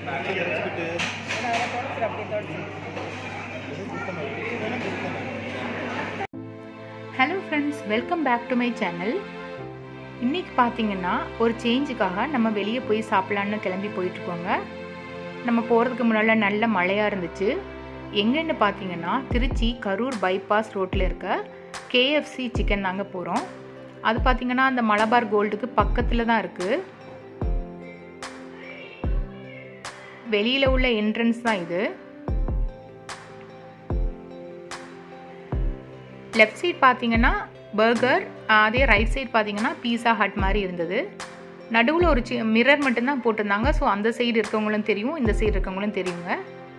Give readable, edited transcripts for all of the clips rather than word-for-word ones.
Hello friends, welcome back to my channel. இன்றைக்கி பார்த்தீங்கன்னா ஒரு சேஞ்சுக்காக நம்ம வெளியே போய் சாப்பிட்லான்னு கிளம்பி போயிட்டுருக்கோங்க. நம்ம போகிறதுக்கு முன்னால் நல்ல மழையாக இருந்துச்சு. எங்கேன்னு பார்த்தீங்கன்னா திருச்சி கரூர் பைபாஸ் ரோட்டில் இருக்க KFC சிக்கன் தாங்க போகிறோம். அது பார்த்தீங்கன்னா அந்த மலபார் கோல்டுக்கு பக்கத்தில் தான் இருக்குது. வெளியில் உள்ள என்ட்ரன்ஸ் தான் இது. லெஃப்ட் சைட் பார்த்தீங்கன்னா பர்கர், அதே ரைட் சைட் பார்த்தீங்கன்னா பீஸா ஹட் மாதிரி இருந்தது. நடுவில் ஒரு மிரர் மட்டும்தான் போட்டிருந்தாங்க. ஸோ அந்த சைடு இருக்கவங்களும் தெரியும், இந்த சைடு இருக்கவங்களும் தெரியுங்க.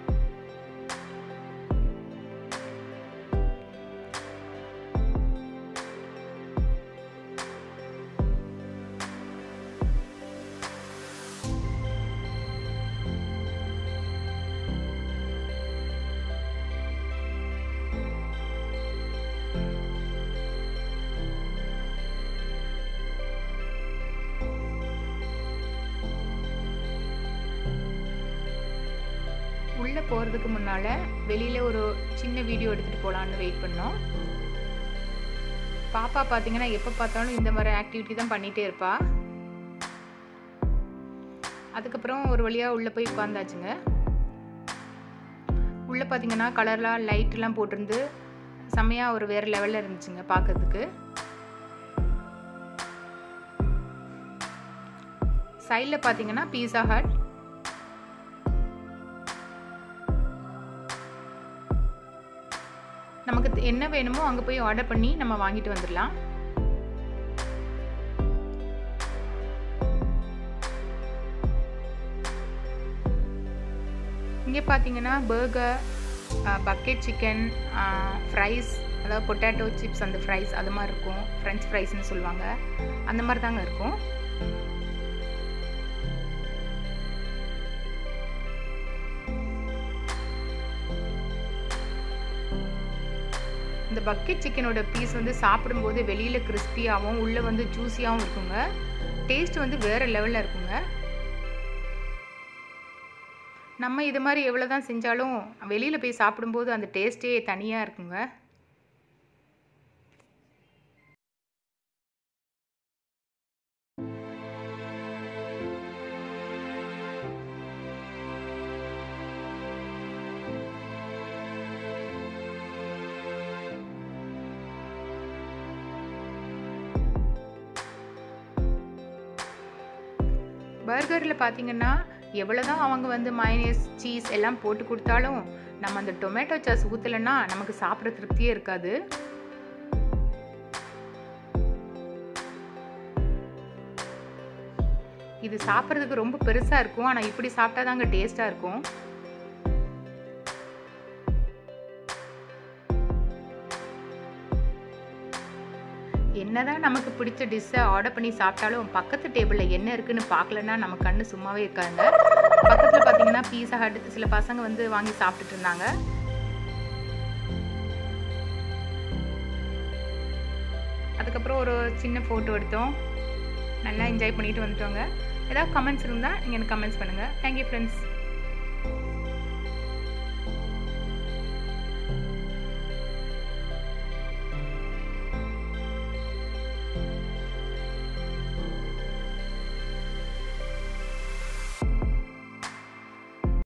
உள்ளே போகிறதுக்கு முன்னால் வெளியில் ஒரு சின்ன வீடியோ எடுத்துகிட்டு போகலான்னு வெயிட் பண்ணோம். பாப்பா பார்த்தீங்கன்னா எப்போ பார்த்தாலும் இந்த மாதிரி ஆக்டிவிட்டி தான் பண்ணிகிட்டே இருப்பா. அதுக்கப்புறம் ஒரு வழியாக உள்ளே போய் உட்காந்தாச்சுங்க. உள்ளே பார்த்தீங்கன்னா கலர்லாம் லைட்லாம் போட்டிருந்து செம்மையாக ஒரு வேறு லெவலில் இருந்துச்சுங்க பார்க்கறதுக்கு. சைடில் பார்த்தீங்கன்னா பீஸா ஹட், நமக்கு என்ன வேணுமோ அங்கே போய் ஆர்டர் பண்ணி நம்ம வாங்கிட்டு வந்துடலாம். இங்கே பார்த்தீங்கன்னா பர்கர், பக்கெட் சிக்கன், ஃப்ரைஸ், அதாவது பொட்டேட்டோ சிப்ஸ் அந்த ஃப்ரைஸ் அது மாதிரி இருக்கும். ஃப்ரெஞ்ச் ஃப்ரைஸ்ன்னு சொல்லுவாங்க, அந்த மாதிரி தாங்க இருக்கும். இந்த பக்கெட் சிக்கனோட பீஸ் வந்து சாப்பிடும்போது வெளியில் கிறிஸ்பியாகவும் உள்ளே வந்து ஜூஸியாகவும் இருக்குங்க. டேஸ்ட் வந்து வேறு லெவலில் இருக்குங்க. நம்ம இது மாதிரி எவ்வளோ தான் செஞ்சாலும் வெளியில் போய் சாப்பிடும்போது அந்த டேஸ்ட்டே தனியாக இருக்குங்க. பர்கரில் பார்த்தீங்கன்னா எவ்வளோதான் அவங்க வந்து மயோனீஸ், சீஸ் எல்லாம் போட்டு கொடுத்தாலும் நம்ம அந்த டொமேட்டோ சாஸ் ஊற்றலைன்னா நமக்கு சாப்பிட்ற திருப்தியே இருக்காது. இது சாப்பிட்றதுக்கு ரொம்ப பெருசாக இருக்கும், ஆனால் இப்படி சாப்பிட்டா தாங்க டேஸ்ட்டாக இருக்கும். என்னதான் நமக்கு பிடிச்ச டிஷ்ஷை ஆர்டர் பண்ணி சாப்பிட்டாலும் பக்கத்து டேபிளில் என்ன இருக்குன்னு பார்க்கலன்னா நம்ம கண்ணு சும்மாவே இருக்காங்க. பக்கத்தில் பார்த்தீங்கன்னா பீஸா ஹட் சில பசங்க வந்து வாங்கி சாப்பிட்டுட்டு இருந்தாங்க. அதுக்கப்புறம் ஒரு சின்ன ஃபோட்டோ எடுத்தோம். நல்லா என்ஜாய் பண்ணிட்டு வந்துட்டோங்க. ஏதாவது கமெண்ட்ஸ் இருந்தால் நீங்கள் எனக்கு கமெண்ட்ஸ் பண்ணுங்கள். Thank you friends.